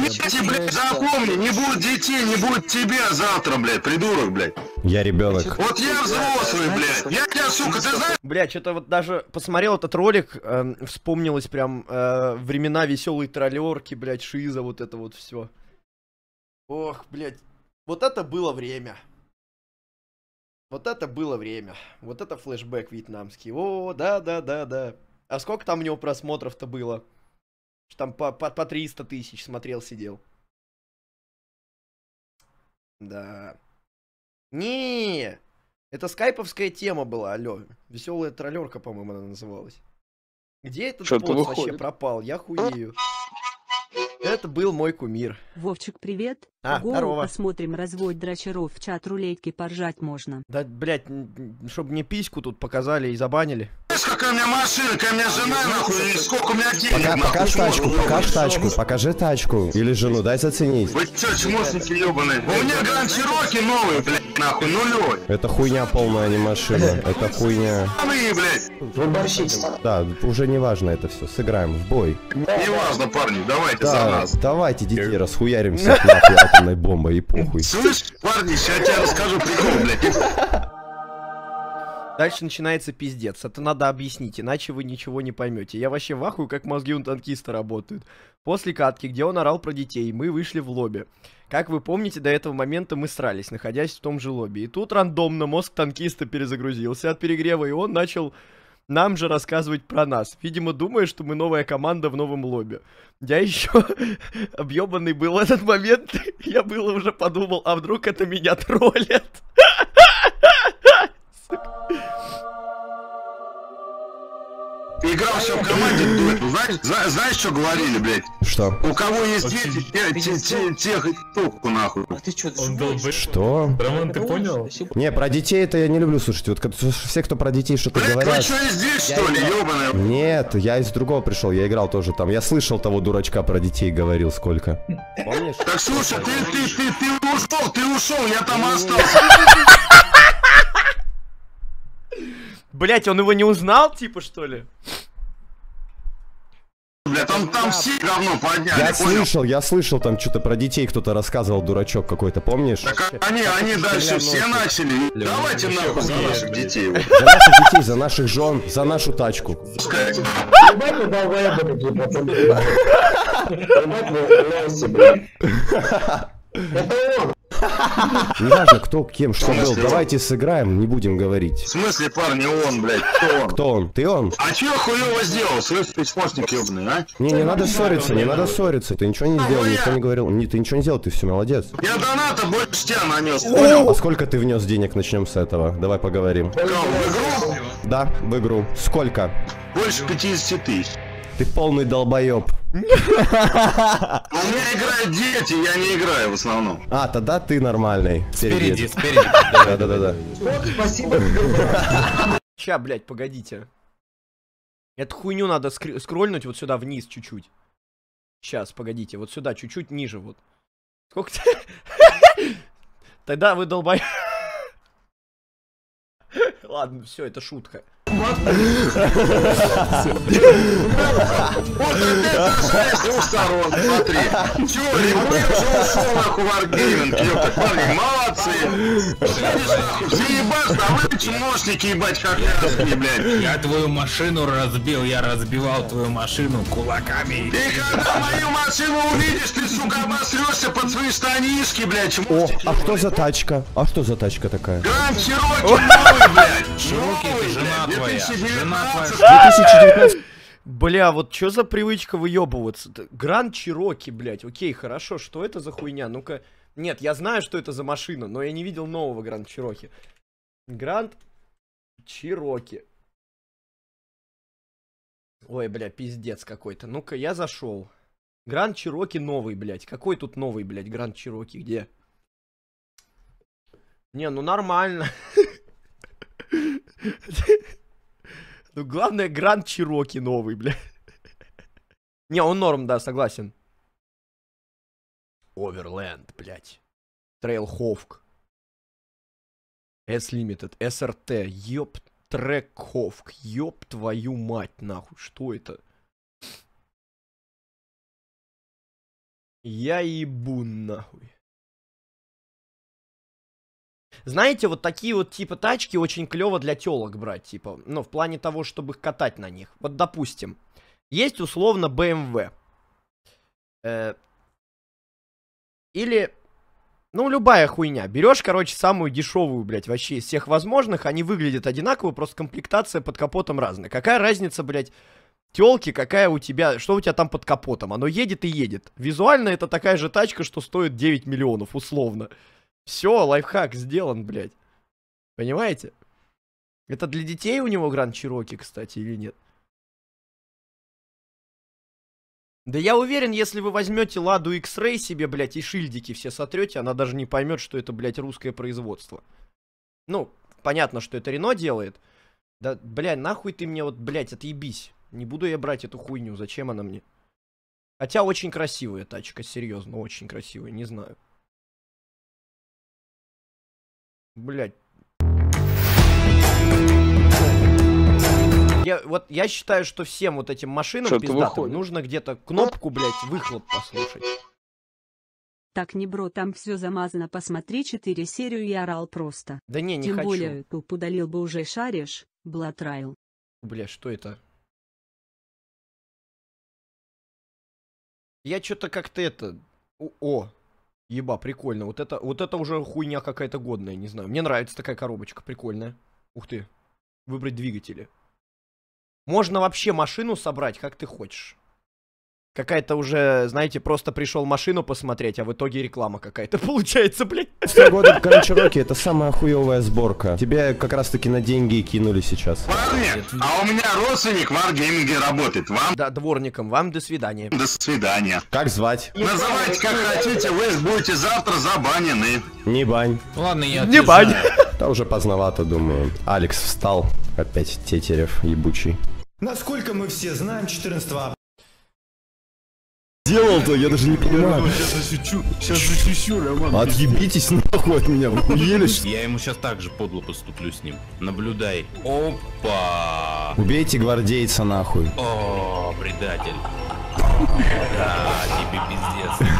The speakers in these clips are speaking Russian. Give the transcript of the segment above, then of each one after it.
Дети, блядь, запомни, не будет детей, не будет тебя завтра, блядь, придурок, блядь. Я ребенок. Вот я взрослый, блядь. Я тебя, сука, ты знаешь? Блядь, что-то вот даже посмотрел этот ролик, вспомнилось прям времена веселой троллерки, блядь, Шиза, вот это вот все. Ох, блядь, вот это было время. Вот это было время. Вот это флешбэк вьетнамский. О, да. А сколько там у него просмотров-то было? Там по 300 тысяч смотрел, сидел. Да. Не, это скайповская тема была, алло. Веселая троллерка, по-моему, она называлась. Где этот пост вообще пропал? Я хуею. Это был мой кумир. Вовчик, привет. Здорово. Посмотрим развод дрочеров в чат рулетки, поржать можно. Да, блядь, чтобы мне письку тут показали и забанили. Знаешь, какая у меня машина, какая у меня жена, нахуй, и сколько у меня денег, Покажи тачку, покажи тачку, покажи тачку. Или жену, дай заценить. Вы чё, чмошники ёбаные? У меня Гранд Чироки новый, блядь, нахуй, нулёй. Это хуйня полная, а не машина. Это хуйня. Вы, блядь. Вы борщите. Да, уже не важно это все. Сыграем в бой. Неважно, парни, давайте за Да, нас. давайте, детей, расхуяримся нахуй атомной бомбой и похуй. Слышь, парни, сейчас я тебе расскажу прикол, блядь. Дальше начинается пиздец. Это надо объяснить, иначе вы ничего не поймете. Я вообще в ахуе, как мозги у танкиста работают. После катки, где он орал про детей, мы вышли в лобби. Как вы помните, до этого момента мы срались, находясь в том же лобби. И тут рандомно мозг танкиста перезагрузился от перегрева, и он начал нам же рассказывать про нас. Видимо, думая, что мы новая команда в новом лобби. Я еще объебанный был в этот момент. Я было уже подумал, а вдруг это меня троллят? Играл все в команде дуэт. Знаешь, что говорили, блядь? Что? У кого есть дети, тех и толку, нахуй. А ты чё, Что? Роман, ты понял? Не, про детей это я не люблю слушать. Вот все, кто про детей что-то Блядь, вы говорят. что, здесь, что ли, ёбаная? Нет, я из другого пришел, я играл тоже там. Я слышал того дурачка про детей, говорил сколько. Помнишь? Так слушай, ты ушел, я там остался. Блять, он его не узнал, типа, что ли? Бля, там все говно подняли, Я слышал, там что-то про детей кто-то рассказывал, дурачок какой-то, помнишь? Так они дальше все начали. Давайте нахуй за наших детей. За наших детей, за наших жен, за нашу тачку. Ебать вы долбоебы такие, пацаны. Ебать вы лоси, блядь. Это он. Неважно, кто кем, что был. Давайте сыграем, не будем говорить. В смысле, парни, он, блядь, кто он? Кто он? Ты он? А чё хуёво сделал? Слышь, ты спортсник ёбаный, а? Не надо ссориться, не надо ссориться. Ты ничего не сделал, никто не говорил. Ты ничего не сделал, ты все молодец. Я доната больше тебя нанес, понял? А сколько ты внес денег? Начнем с этого. Давай поговорим. В игру? Да, в игру. Сколько? Больше 50 тысяч. Ты полный долбоеб. У меня играют дети, я не играю в основном. А, тогда ты нормальный. Спереди. Да. Спасибо. Ща, блядь, погодите. Эту хуйню надо скрольнуть вот сюда вниз чуть-чуть. Сейчас, погодите, вот сюда, чуть-чуть ниже, вот. Сколько ты... Тогда вы долбоёб... Ладно, все, это шутка. Вот это с двух сторон, смотри. Чё, Лимбой уже ушел нахуй в Wargaming, ёпта, парни, молодцы. Заебашь, да вы чмошники, ебать, хохлярские, блядь. Я твою машину разбил, я разбивал твою машину кулаками. И когда мою машину увидишь, ты, сука, обосрёшься под свои штанишки, блядь, О, чмошники. а что за тачка? А что за тачка такая? Гранд Чироки новый, блядь. Чироки, это жена твоя. Жена твоя. 2019. Бля, вот чё за привычка выебываться? Гранд Чироки, блядь. Окей, хорошо, что это за хуйня? Ну-ка. Нет, я знаю, что это за машина, но я не видел нового Гранд Чироки. Гранд Чироки. Ой, бля, пиздец какой-то. Ну-ка, я зашел. Гранд Чироки новый, блядь. Какой тут новый, блядь, Гранд Чироки? Где? Не, ну нормально. Ну, главное, Гранд Чироки новый, бля. Не, он норм, да, согласен. Оверленд, блядь. Трейлховк. S-Limited, SRT, ёп, Трекховк, ёп твою мать, нахуй, что это? Я ебу нахуй. Знаете, вот такие вот типа тачки очень клево для телок брать, типа, ну, в плане того, чтобы их катать на них. Вот, допустим, есть условно BMW. Или, ну, любая хуйня. Берешь, короче, самую дешевую, блядь, вообще из всех возможных, они выглядят одинаково, просто комплектация под капотом разная. Какая разница, блядь, тёлки, какая у тебя, что у тебя там под капотом? Оно едет и едет. Визуально это такая же тачка, что стоит 9 миллионов, условно. Все, лайфхак сделан, блядь. Понимаете? Это для детей у него Grand Cherokee, кстати, или нет? Да я уверен, если вы возьмете Ладу X-Ray себе, блядь, и шильдики все сотрете, она даже не поймет, что это, блядь, русское производство. Ну, понятно, что это Рено делает. Да, блядь, нахуй ты мне вот, блядь, отъебись. Не буду я брать эту хуйню, зачем она мне? Хотя очень красивая тачка, серьезно, очень красивая, не знаю. Блядь. Я считаю, что всем вот этим машинам пиздатым нужно где-то кнопку, блядь, выхлоп послушать. Так не бро, там все замазано, посмотри 4 серию и орал просто. Да не Тем хочу. более, YouTube удалил бы уже, шаришь, Blood Trial. Бля, что это? Я что-то как-то это... О, еба, прикольно. Вот это уже хуйня какая-то годная, не знаю. Мне нравится такая коробочка, прикольная. Ух ты. Выбрать двигатели. Можно вообще машину собрать, как ты хочешь. Какая-то уже, знаете, просто пришел машину посмотреть, а в итоге реклама какая-то получается, блядь. 100 года Grand Cherokee — это самая хуевая сборка. Тебе как раз таки на деньги и кинули сейчас. Парни, а у меня родственник в Wargaming работает. Вам Да, дворником, вам до свидания. до свидания. Как звать? Называйте как хотите, вы будете завтра забанены. Не бань. Ладно, я Не бань. Да уже поздновато, думаю. Алекс встал. Опять Тетерев ебучий. Насколько мы все знаем, 14 Делал-то, я даже не понимаю. Сейчас защищу, Роман. Отъебитесь нахуй от меня, вы охуели, что ли? Я ему сейчас так же подло поступлю с ним. Наблюдай. Опа! Убейте гвардейца нахуй. О, предатель. Да, тебе пиздец.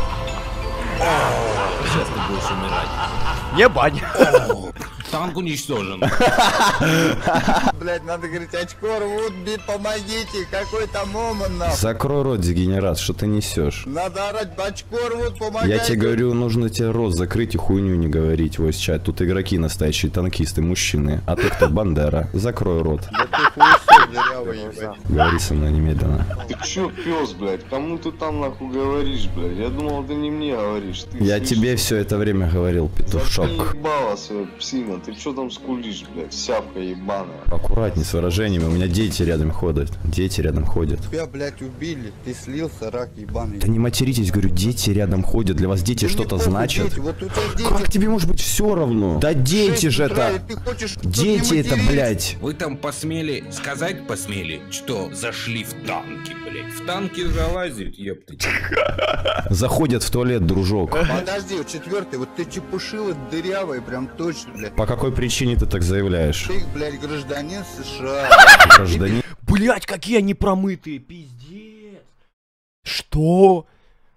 О, сейчас ты будешь умирать. Не бань. Танк уничтожен. Блять, надо говорить, очко рвут, помогите, какой там оман нахуй. Закрой рот, дегенерат, что ты несешь? Надо орать, очко рвут, помогайте. Я тебе говорю, нужно тебе рот закрыть и хуйню не говорить, voice чат. Тут игроки настоящие, танкисты, мужчины. А ты кто, Бандера? Закрой рот. Да ты хуесос дырявый, ебать. Говори со мной немедленно. Ты чё, пёс, блядь? Кому ты там нахуй говоришь, блядь? Я думал, ты не мне говоришь. Ты Я слышишь? тебе все это время говорил, петушок. Ты ебала своя псина, ты чё там скулишь, блядь? Сявка ебаная. Аккуратней с выражениями, у меня дети рядом ходят. Дети рядом ходят. Тебя, блять, убили, ты слился, рак ебаный. Да не материтесь, говорю, дети рядом ходят. Для вас дети что-то значат. Вот у тебя дети. Как тебе может быть все равно? Да дети же это. Дети это, блядь. Вы там посмели, сказать посмели, что зашли в танки, блядь. В танки залазить, ёпты. Заходят в туалет, дружок. Подожди, вот 4-й, вот ты чепушила дырявая, прям точно, блядь. По какой причине ты так заявляешь? Ты, блядь, гражданин США. Гражданин? Блять, какие они промытые, пиздец. Что?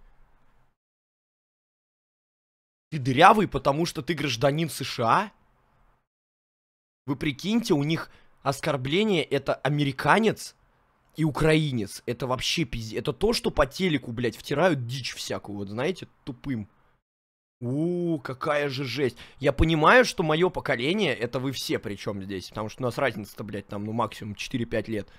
Ты дырявый, потому что ты гражданин США? Вы прикиньте, у них оскорбление — это американец и украинец. Это вообще пиздец. Это то, что по телеку, блядь, втирают дичь всякую, вот знаете, тупым. Какая же жесть. Я понимаю, что мое поколение, это вы все причем здесь, потому что у нас разница-то, блядь, там, ну, максимум 4-5 лет.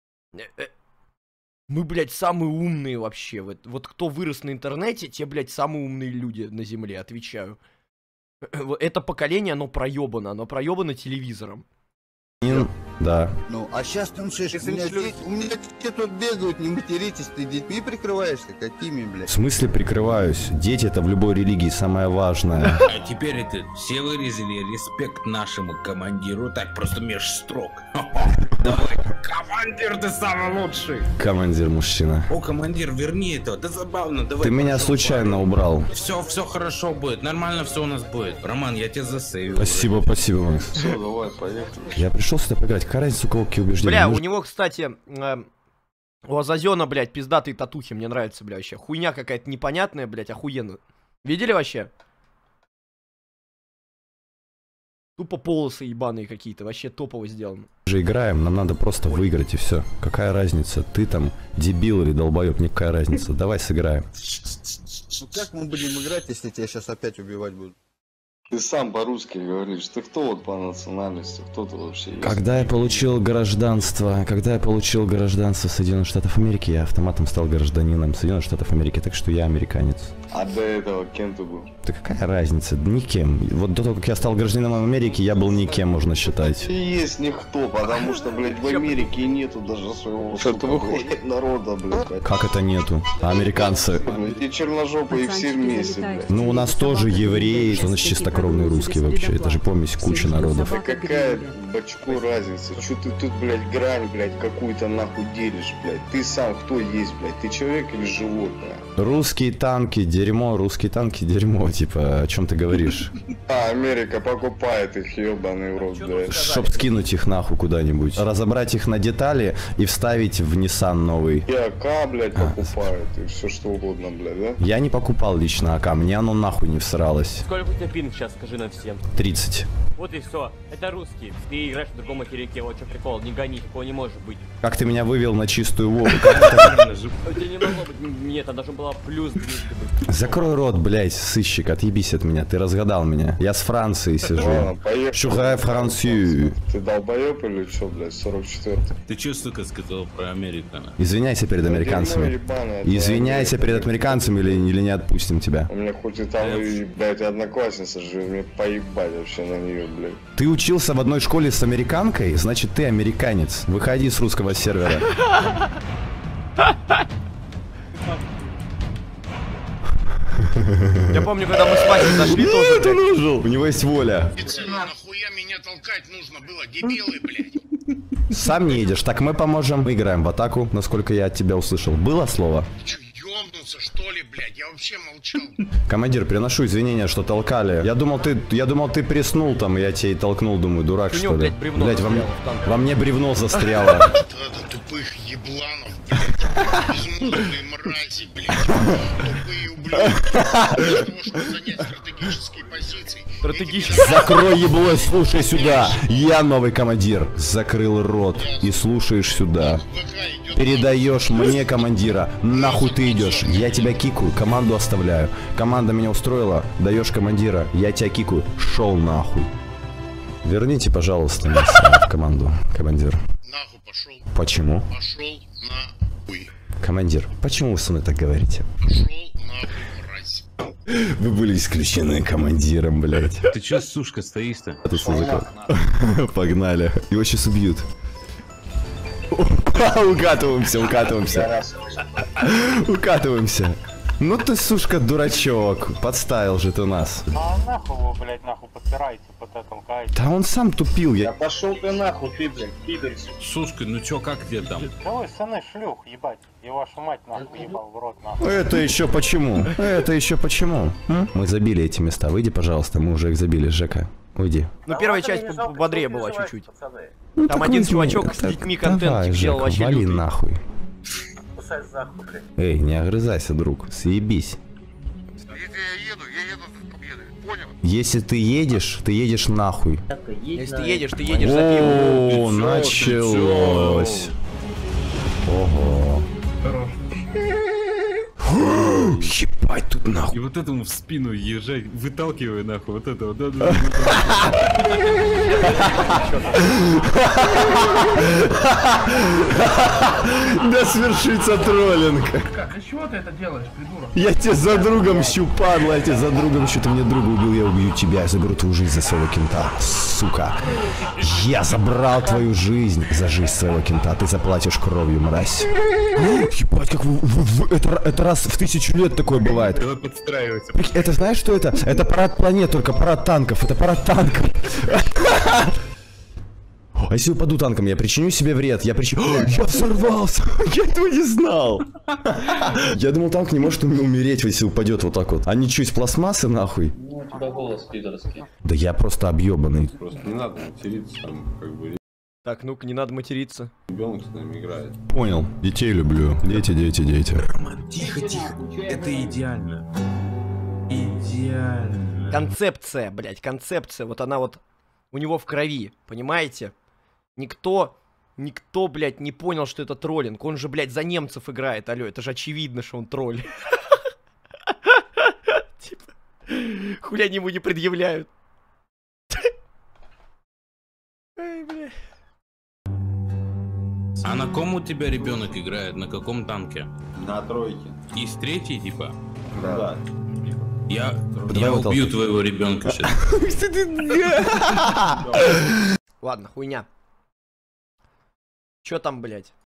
Мы, блядь, самые умные вообще. Вот кто вырос на интернете, те, блядь, самые умные люди на земле, отвечаю. Это поколение, оно проебано телевизором. Да. Ну, а сейчас там шиш, у меня дети тут бегают, не материтесь, ты детьми прикрываешься, какими, В блядь? смысле прикрываюсь? Дети это в любой религии самое важное. А теперь это все выразили респект нашему командиру, так просто меж строк. Давай, командир, ты самый лучший. Командир мужчина. О, командир, верни это, да забавно, давай. Ты меня случайно убрал. Все хорошо будет, нормально все у нас будет. Роман, я тебя засейвил. Спасибо, Макс. Все, давай, поехали. Я пришел сюда поиграть. Какая разница, у кого какие убеждения? Бля, Мы у ж- него, кстати, У Азазена, блядь, пиздатые татухи, мне нравится, блядь, вообще. Хуйня какая-то непонятная, блядь, охуенно. Видели вообще? Тупо полосы ебаные какие-то, вообще топово сделано. Же играем, нам надо просто выиграть и все. Какая разница? Ты там дебил или долбоеб, никакая разница. Давай сыграем. Ну как мы будем играть, если тебя сейчас опять убивать будут? Ты сам по-русски говоришь. Ты кто вот по национальности? Кто ты вообще есть? Когда я получил гражданство Соединенных Штатов Америки, я автоматом стал гражданином Соединенных Штатов Америки, так что я американец. А до этого кем ты был? Да какая разница? Никем. Вот до того, как я стал гражданином Америки, я был никем, можно считать. Ты есть никто, потому что, блядь, в Америке нету даже своего народа, блядь. Как это нету? А американцы? Эти черножопые все вместе, блядь. Ну у нас тоже евреи, что значит чистокровные русские вообще? Это же помесь куча народов. Да какая бачку разница? Че ты тут, блядь, грань, блядь, какую-то нахуй делишь, блядь? Ты сам кто есть, блядь? Ты человек или животное? Русские танки, дерьмо, русские танки, дерьмо, типа, о чем ты говоришь? А, Америка покупает их, ебаный в рот, блядь. Чтоб скинуть их нахуй куда-нибудь. Разобрать их на детали и вставить в Nissan новый. И АК, блядь, покупают, и все что угодно, блядь, да? Я не покупал лично АК, мне оно нахуй не всралось. Сколько у тебя пинг сейчас, скажи нам всем? 30. Вот и все. Это русские. Ты играешь в другом материке, вот что прикол, не гони, такого не может быть. Как ты меня вывел на чистую воду? У тебя не могло быть, нет, это должно было плюс быть. Закрой рот, блять, сыщик, отъебись от меня, ты разгадал меня. Я с Франции сижу. Шухая Францию. Ты долбоеб или что, блядь, 44-й? Ты что, сука, сказал про Американа? Извиняйся перед американцами. Извиняйся перед американцами или не отпустим тебя. У меня хоть и там, блядь, одноклассница живет, мне поебать вообще на нее, блядь. Ты учился в одной школе с американкой, значит ты американец. Выходи с русского сервера. Я помню, когда мы с Васей зашли тоже, блядь. У него есть воля. Нахуя меня толкать нужно было, дебилы, блядь? Сам не едешь, так мы поможем. Мы играем в атаку, насколько я от тебя услышал. Было слово? Че, ёбнулся, что ли, блядь? Я вообще молчал. Командир, приношу извинения, что толкали. Я думал, ты приснул там, и я тебя и толкнул, думаю, дурак, У что него, ли. блядь, бревно Блядь, застряло в танке. во мне бревно застряло. Это тупых ебланов, блядь. Безмозглые мрази, блядь. Тупые ублюдки. Для того, чтобы занять стратегические позиции. Закрой ебло и слушай сюда. Я новый командир. Закрыл рот и слушаешь сюда. Передаешь мне командира. Нахуй ты идешь. Я тебя кикаю, команду оставляю. Команда меня устроила. Даешь командира. Я тебя кикаю. Шел нахуй. Верните, пожалуйста, нас в команду, командир. Нахуй пошел. Почему? Пошел нахуй. Командир, почему вы со мной так говорите? Пошел нахуй, мразь. Вы были исключены командиром, блядь. Ты чё, сушка, стоишь-то? Погнали. Его сейчас убьют. Укатываемся. Ну ты, сушка, дурачок. Подставил же ты нас. А нахуй вы, блядь, нахуй подпираете, толкаете. Да он сам тупил, я... Пошел ты нахуй, ты, блядь, пидор. Сушка, ну чё, как тебе там? Да вы, сыны шлюх, ебать. И вашу мать нахуй ебал в рот, нахуй. Это еще почему? Это еще почему? Мы забили эти места. Выйди, пожалуйста, мы уже их забили, Жека. Уйди. Ну, первая часть пободрее была чуть-чуть. Там один чувачок с детьми контент делал вообще вали лютый. нахуй. Эй, не огрызайся, друг, съебись. Я еду, понял? Если ты едешь нахуй. Если ты едешь за пивом. О, началось. Ого. Ебать тут нахуй. И вот этому в спину езжай, выталкивай нахуй, вот это вот. Да свершится троллинг. Как? Для чего ты это делаешь, придурок? Я тебе за другом щу, падла, я тебе за другом щу. Ты мне друга убил, я убью тебя. Я заберу твою жизнь за своего кента, сука. Я забрал твою жизнь за жизнь своего кента. Ты заплатишь кровью, мразь. Ебать, как это раз в 1000 лет такое бывает. Давай подстраивайся. Это знаешь, что это? Это парад планет, только парад танков. Это парад танков. А если упаду танком, я причиню себе вред. Я взорвался. Я этого не знал. Я думал, танк не может умереть, если упадет вот так вот. А ничего, из пластмассы нахуй? Ну, у тебя голос пидорский. Да я просто объебанный. Просто не надо материться там, как бы. Так, ну-ка, не надо материться. Ребенок с нами играет. Понял. Детей люблю. Дети, дети, дети. Тихо, тихо. Это идеально. Идеально. Концепция, блядь, концепция. Вот она вот у него в крови, понимаете? Никто, блядь, не понял, что это троллинг. Он же, блядь, за немцев играет, алё. Это же очевидно, что он тролль. Типа, хули они ему не предъявляют. Ай, бля. А на ком у тебя ребенок играет? На каком танке? На тройке. Из третьей, типа? Да. Я убью твоего ребенка сейчас. Ладно, хуйня. Чё там, блядь?